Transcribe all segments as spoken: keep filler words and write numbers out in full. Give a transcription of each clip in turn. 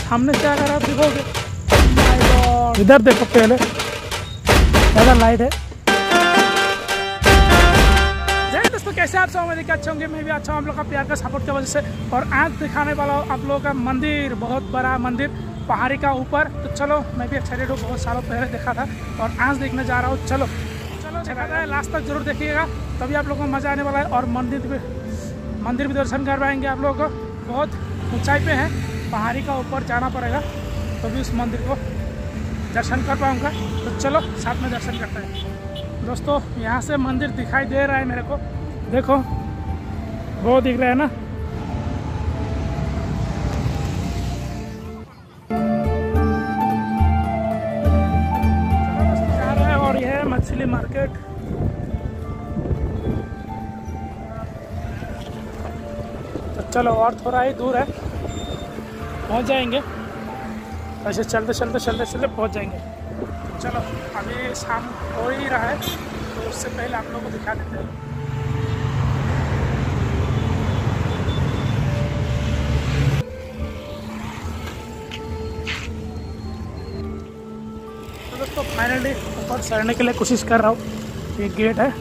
सामने से अगर आप दिखोगे, इधर देखो पहले ज़्यादा लाइट है। जय दोस्तों, कैसे आप सब? मैं देखिए अच्छा होंगे, मैं भी अच्छा हूँ आप लोग का प्यार का सपोर्ट की वजह से। और आज दिखाने वाला हूँ आप लोगों का मंदिर, बहुत बड़ा मंदिर पहाड़ी का ऊपर। तो चलो, मैं भी एक्साइटेड हूँ, बहुत सालों पहले देखा था और आज देखने जा रहा हूँ। चलो चलो देखा जाए, लास्ट तक जरूर देखिएगा, तभी आप लोगों को मज़ा आने वाला है। और मंदिर भी मंदिर भी दर्शन कर पाएंगे आप लोगों को। बहुत ऊंचाई पे है, पहाड़ी का ऊपर जाना पड़ेगा तो भी उस मंदिर को दर्शन कर पाऊँगा। तो चलो साथ में दर्शन करते हैं। दोस्तों, यहाँ से मंदिर दिखाई दे रहा है मेरे को, देखो वो दिख रहा है ना। जा रहा है और यह है मछली मार्केट। तो चलो और थोड़ा ही दूर है, पहुंच जाएंगे। ऐसे चलते चलते चलते चलते पहुंच जाएंगे। चलो, अभी शाम हो ही रहा है तो उससे पहले आप लोगों को दिखा देते हैं। तो दोस्तों, फाइनली ऊपर चढ़ने के लिए कोशिश कर रहा हूँ। ये गेट है,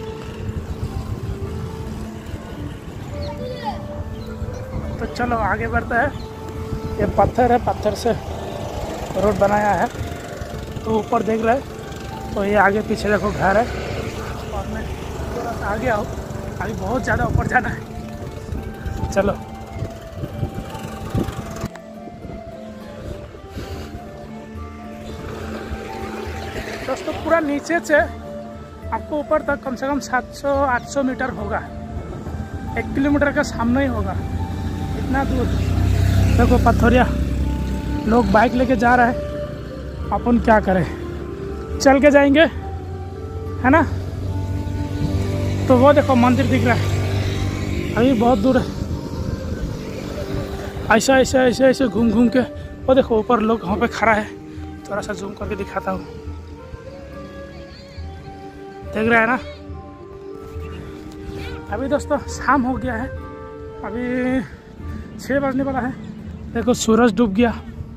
तो चलो आगे बढ़ता है। ये पत्थर है, पत्थर से रोड बनाया है। तो ऊपर देख रहे हैं, तो ये आगे पीछे देखो घर है। और मैं थोड़ा सा आगे आऊँ, अभी बहुत ज़्यादा ऊपर जाना है। चलो दोस्तों, पूरा नीचे से आपको ऊपर तक कम से कम सात सौ आठ सौ मीटर होगा, एक किलोमीटर का सामने ही होगा, इतना दूर। देखो पत्थरिया, लोग बाइक लेके जा रहे हैं, अपन क्या करें, चल के जाएंगे, है ना। तो वो देखो मंदिर दिख रहा है, अभी बहुत दूर है। ऐसा ऐसे ऐसे ऐसे घूम घूम के वो देखो ऊपर लोग वहाँ पे खड़ा है। थोड़ा सा जूम करके दिखाता हूँ, देख रहा है ना। अभी दोस्तों शाम हो गया है, अभी छः बजने वाला है। देखो सूरज डूब गया।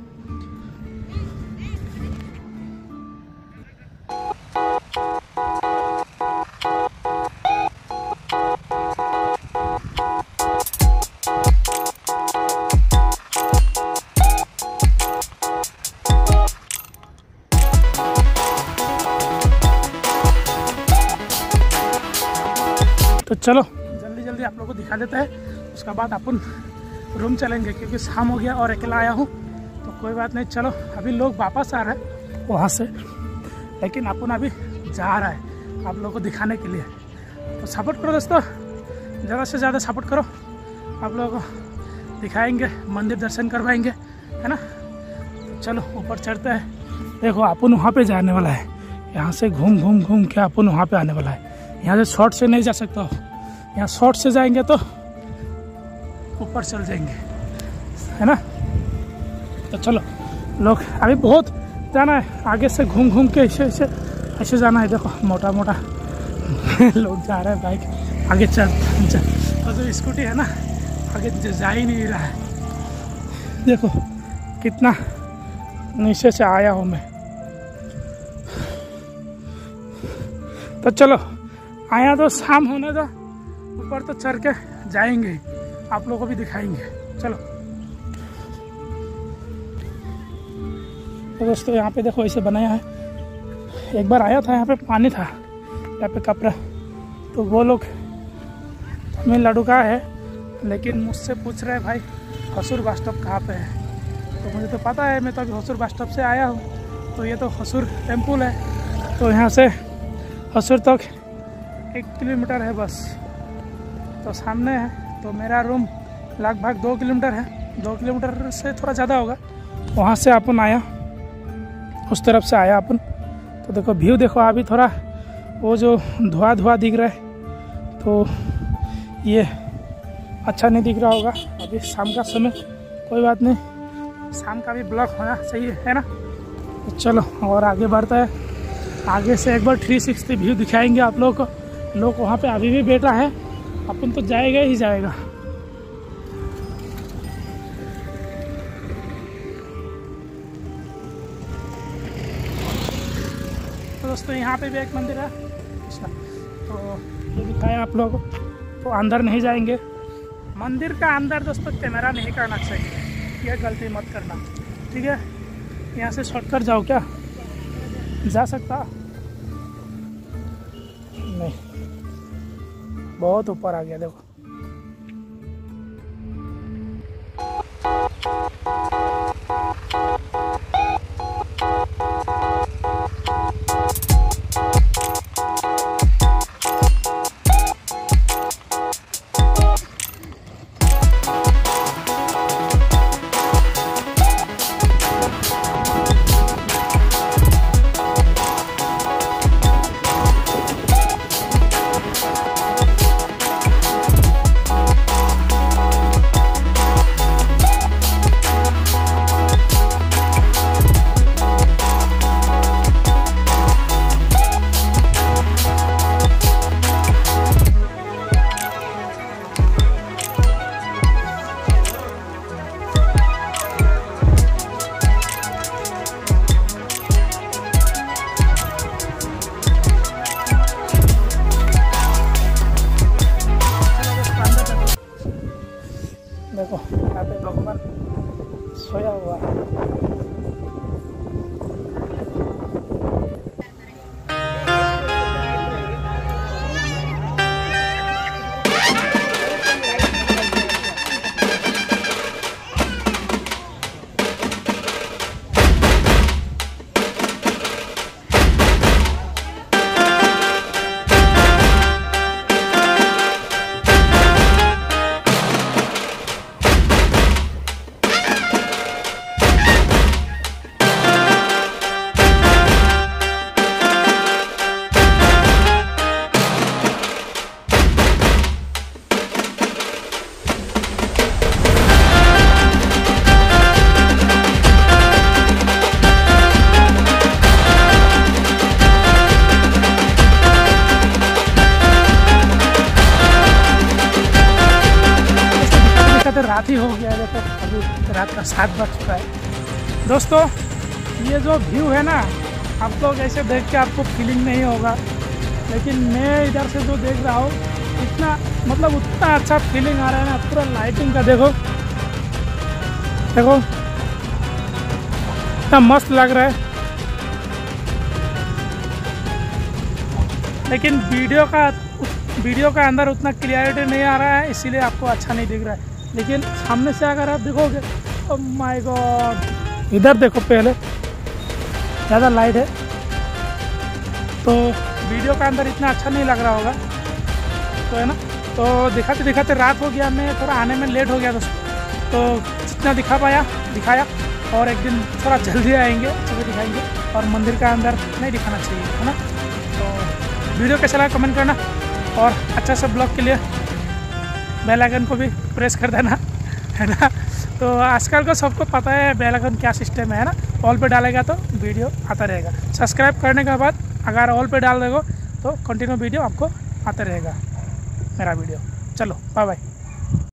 तो चलो जल्दी जल्दी आप लोगों को दिखा देते हैं, उसके बाद अपन रूम चलेंगे, क्योंकि शाम हो गया और अकेला आया हूँ। तो कोई बात नहीं, चलो अभी लोग वापस आ रहे हैं वहाँ से, लेकिन अपन अभी जा रहा है आप लोगों को दिखाने के लिए। तो सपोर्ट करो दोस्तों, ज़्यादा से ज़्यादा सपोर्ट करो, आप लोगों को दिखाएंगे, मंदिर दर्शन करवाएंगे, है ना। तो चलो ऊपर चढ़ते हैं। देखो अपन वहाँ पे जाने वाला है, यहाँ से घूम घूम घूम के अपन वहाँ पे आने वाला है। यहाँ से शॉर्ट से नहीं जा सकता हो, यहाँ शॉर्ट से जाएंगे तो ऊपर चल जाएंगे, है ना। तो चलो, लोग अभी बहुत जाना है, आगे से घूम घूम के ऐसे ऐसे ऐसे जाना है। देखो मोटा मोटा लोग जा रहे हैं, बाइक आगे चल चल, और जो स्कूटी है ना आगे जा ही नहीं रहा है। देखो कितना नीचे से आया हूँ मैं। तो चलो, आया तो शाम होने दो, ऊपर तो चढ़ के जाएंगे, आप लोगों को भी दिखाएंगे। चलो तो दोस्तों, यहाँ पे देखो ऐसे बनाया है। एक बार आया था, यहाँ पे पानी था, यहाँ पे कपड़ा। तो वो लोग तमिलनाडु का है, लेकिन मुझसे पूछ रहे भाई हसूर बस स्टॉप कहाँ पे है। तो मुझे तो पता है, मैं तो अभी हसूर बस स्टॉप से आया हूँ। तो ये तो हसूर टेम्पल है, तो यहाँ से हसूर तक एक किलोमीटर है बस, तो सामने है। तो मेरा रूम लगभग दो किलोमीटर है, दो किलोमीटर से थोड़ा ज़्यादा होगा। वहाँ से अपन आया, उस तरफ से आया अपन। तो देखो व्यू देखो, अभी थोड़ा वो जो धुआं धुआं दिख रहा है, तो ये अच्छा नहीं दिख रहा होगा अभी शाम का समय। कोई बात नहीं, शाम का भी ब्लॉक होना चाहिए, है ना। तो चलो और आगे बढ़ता है। आगे से एक बार थ्री सिक्सटी व्यू दिखाएंगे आप लोगों को। लोग वहाँ पे अभी भी बैठा है, अपन तो जाएगा ही जाएगा। दोस्तों यहाँ पे भी एक मंदिर है। अच्छा, तो ये दिखाया आप लोगों को, तो अंदर नहीं जाएंगे। मंदिर का अंदर दोस्तों कैमरा नहीं करना चाहिए, यह गलती मत करना, ठीक है। यहाँ से शॉर्टकट जाओ क्या, जा सकता नहीं, बहुत ऊपर आ गया देखो। देखो यहाँ पे भगवान सोया हुआ है। रात ही हो गया है, देखो अभी रात का सात बज चुका है। दोस्तों ये जो व्यू है ना, आप लोग ऐसे देख के आपको फीलिंग नहीं होगा, लेकिन मैं इधर से जो देख रहा हूँ इतना मतलब उतना अच्छा फीलिंग आ रहा है ना। पूरा लाइटिंग का देखो देखो इतना मस्त लग रहा है, लेकिन वीडियो का वीडियो का अंदर उतना क्लियरिटी नहीं आ रहा है, इसीलिए आपको अच्छा नहीं दिख रहा है। लेकिन सामने से अगर आप देखोगे, ओह माय गॉड, इधर देखो पहले ज़्यादा लाइट है, तो वीडियो का अंदर इतना अच्छा नहीं लग रहा होगा, तो है ना। तो दिखाते दिखाते रात हो गया, मैं थोड़ा आने में लेट हो गया दोस्तों, तो जितना दिखा पाया दिखाया, और एक दिन थोड़ा जल्दी आएंगे, सुबह दिखाएंगे, और मंदिर का अंदर नहीं दिखाना चाहिए, है ना। तो वीडियो कैसा लगा कमेंट करना, और अच्छा सा ब्लॉग के लिए बेल आइकन को भी प्रेस कर देना, है ना। तो आजकल को सबको पता है बेल आइकन क्या सिस्टम है ना, ऑल पे डालेगा तो वीडियो आता रहेगा। सब्सक्राइब करने के बाद अगर ऑल पे डाल देगा तो कंटिन्यू वीडियो आपको आता रहेगा मेरा वीडियो। चलो बाय बाय।